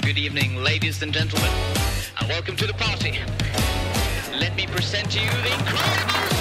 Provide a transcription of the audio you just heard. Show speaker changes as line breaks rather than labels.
Good evening, ladies and gentlemen, and welcome to the party. Let me present to you the incredible